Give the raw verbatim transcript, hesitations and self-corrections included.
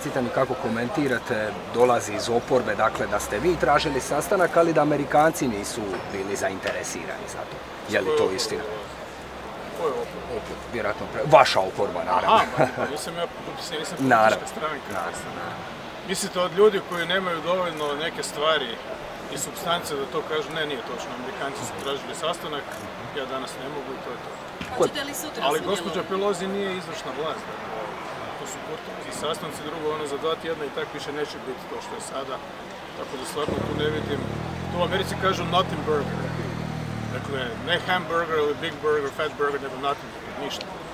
recite mi kako komentirate, dolazi iz oporbe, dakle da ste vi tražili sastanak, ali da Amerikanci nisu bili zainteresirani za to. Je li to istina? Koja je oporba? Vjerojatno, vaša oporba, naravno. Aha, pa nisam ja, nisam politička stranka. Mislite od ljudi koji nemaju dovoljno neke stvari i supstance da to kažu, ne, nije točno, Amerikanci su tražili sastanak, ja danas ne mogu i to je to. Ali gospođa Pelosi nije izvršna vlast, to su i sastanci, drugo, ono za dva tjedna i tak više neće biti to što je sada, tako da stvarno tu ne vidim. Tu u Americi kažu nothing burger, dakle, ne hamburger ili big burger, fat burger, nego nothing burger, ništa.